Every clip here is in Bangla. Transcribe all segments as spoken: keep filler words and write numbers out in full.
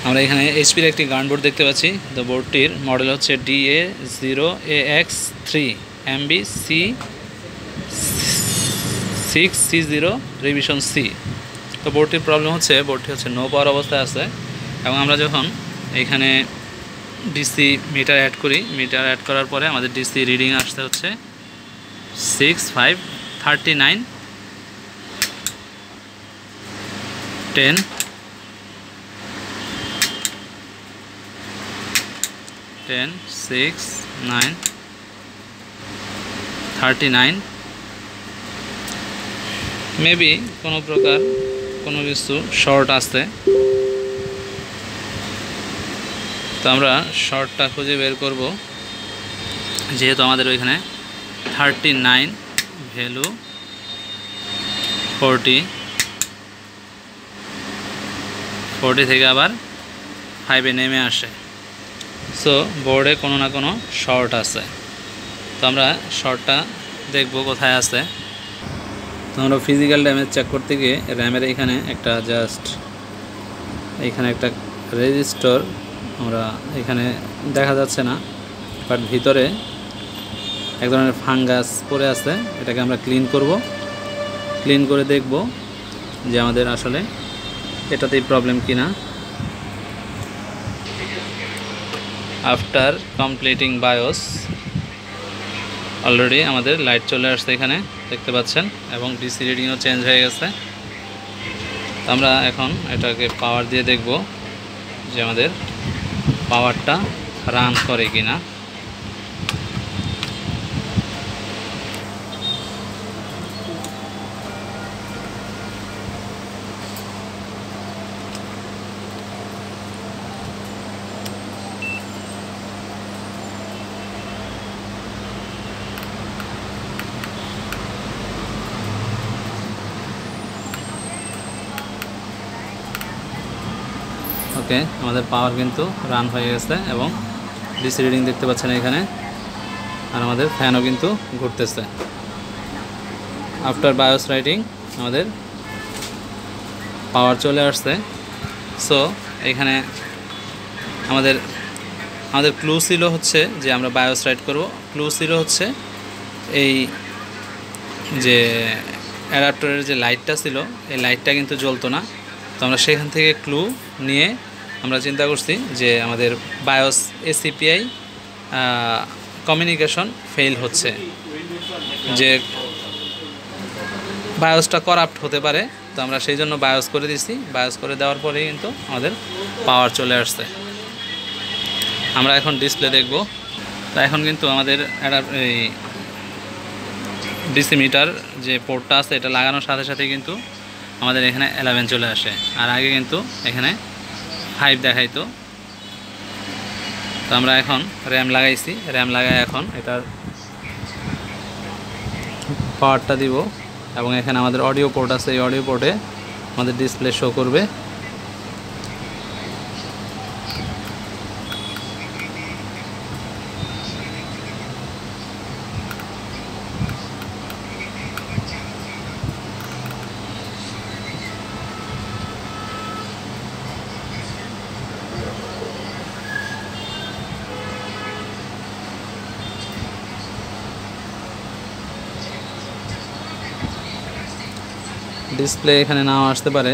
আমরা এখানে এইচপির একটি গান বোর্ড দেখতে পাচ্ছি। তো বোর্ডটির মডেল হচ্ছে D A zero A X three M B C six C zero revision C. তো বোর্ডটির প্রবলেম হচ্ছে বোর্ডটি হচ্ছে নো পাওয়ার অবস্থায় আছে, এবং আমরা যখন এখানে ডিসি মিটার অ্যাড করি, মিটার অ্যাড করার পরে আমাদের ডিসি রিডিং আসতে হচ্ছে six five thirty nine ten ten six nine thirty nine. Maybe কোনো প্রকার কোনো কিছু শর্ট আসছে, তো আমরা শর্টটা খুঁজে বের করব। যেহেতু আমাদের ওইখানে thirty nine value forty forty থেকে আবার ফাইভে নেমে আসে, সো বোর্ডে কোনো না কোনো শর্ট আছে। তো আমরা শর্টটা দেখব কোথায় আছে। তো আমরা ফিজিক্যাল ড্যামেজ চেক করতে গিয়ে র্যামের এখানে একটা জাস্ট এখানে একটা রেজিস্টার আমরা এখানে দেখা যাচ্ছে না, বাট ভিতরে এক ধরনের ফাঙ্গাস পড়ে আছে। এটাকে আমরা ক্লিন করব, ক্লিন করে দেখব যে আমাদের আসলে এটাতেই প্রবলেম কিনা। আফটার কমপ্লিটিং বায়োস অলরেডি আমাদের লাইট চলে আসছে এখানে দেখতে পাচ্ছেন, এবং ডিসি রিডিংও চেঞ্জ হয়ে গেছে। তো আমরা এখন এটাকে পাওয়ার দিয়ে দেখব যে আমাদের পাওয়ারটা রান করে কিনা। ওকে, আমাদের পাওয়ার কিন্তু রান হয়ে গেছে এবং ডিসি রিডিং দেখতে পাচ্ছেন এখানে, আর আমাদের ফ্যানও কিন্তু ঘুরতেছে। আফটার বায়োস রাইটিং আমাদের পাওয়ার চলে আসছে। সো এখানে আমাদের আমাদের ক্লু ছিল হচ্ছে যে আমরা বায়োস রাইট করব। ক্লু ছিল হচ্ছে এই যে অ্যাডাপ্টারের যে লাইটটা ছিল, এই লাইটটা কিন্তু জ্বলতো না। তো আমরা সেখান থেকে ক্লু নিয়ে আমরা চিন্তা করছি যে আমাদের বায়োস এসিপিআই কমিউনিকেশন ফেল হচ্ছে, যে বায়োসটা করাপ্ট হতে পারে। তো আমরা সেই জন্য বায়োস করে দিছি। বায়োস করে দেওয়ার পরেই কিন্তু আমাদের পাওয়ার চলে আসছে। আমরা এখন ডিসপ্লে দেখব। তো এখন কিন্তু আমাদের এই ডিসি মিটার যে পোর্টটা আছে এটা লাগানোর সাথে সাথে কিন্তু আমাদের এখানে ইলেভেন চলে আসে, আর আগে কিন্তু এখানে ফাইভ দেখাইতো। তো আমরা এখন র্যাম লাগাইছি, র্যাম লাগাই এখন এটার পাওয়ারটা দিব, এবং এখানে আমাদের অডিও পোর্ট আছে। এই অডিও পোর্টে আমাদের ডিসপ্লে শো করবে। ডিসপ্লে এখানে নাও আসতে পারে,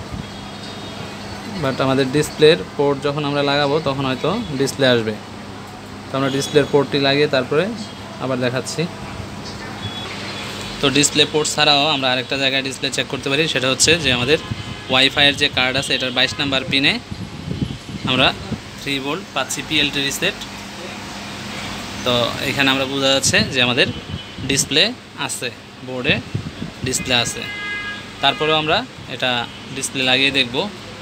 বাট আমাদের ডিসপ্লের পোর্ট যখন আমরা লাগাবো তখন হয়তো ডিসপ্লে আসবে। তো আমরা ডিসপ্লের পোর্টটি লাগিয়ে তারপরে আবার দেখাচ্ছি। তো ডিসপ্লে পোর্ট ছাড়াও আমরা আরেকটা জায়গায় ডিসপ্লে চেক করতে পারি, সেটা হচ্ছে যে আমাদের ওয়াইফাইয়ের যে কার্ড আছে এটার বাইশ নাম্বার পিনে আমরা থ্রি ভোল্ট পাচ্ছি পিএলটি রিসেট। তো এখানে আমরা বোঝা যাচ্ছে যে আমাদের ডিসপ্লে আছে, বোর্ডে ডিসপ্লে আছে। তারপরেও আমরা এটা ডিসপ্লে লাগিয়ে দেখব।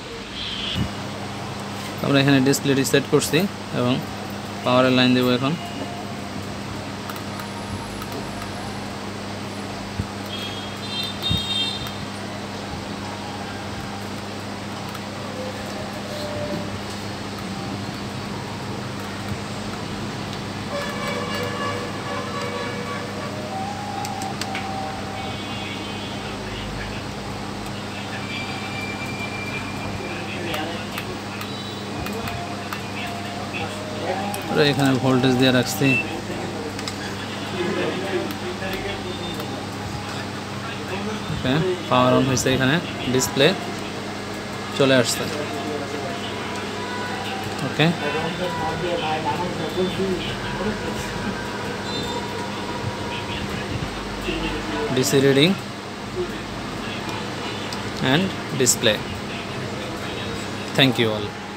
আমরা এখানে ডিসপ্লে রিসেট করছি এবং পাওয়ারের লাইন দেব এখন। তারপরে এখানে ভোল্টেজ দিয়ে রাখছি। ওকে, পাওয়ার অন হয়েছে, এখানে ডিসপ্লে চলে আসছে। Okay, DC reading and display. Thank you all.